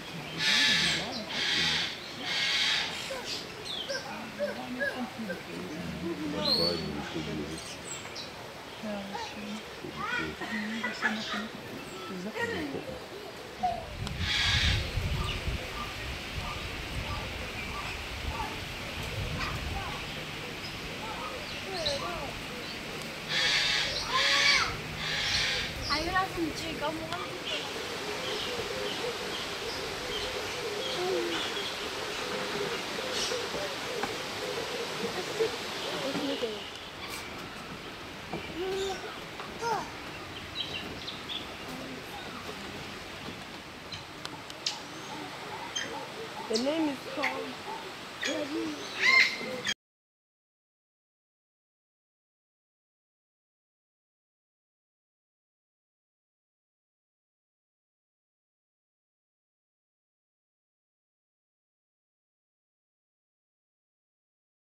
Ja, das ist schön. Das ist ja noch die Sachen. The name is called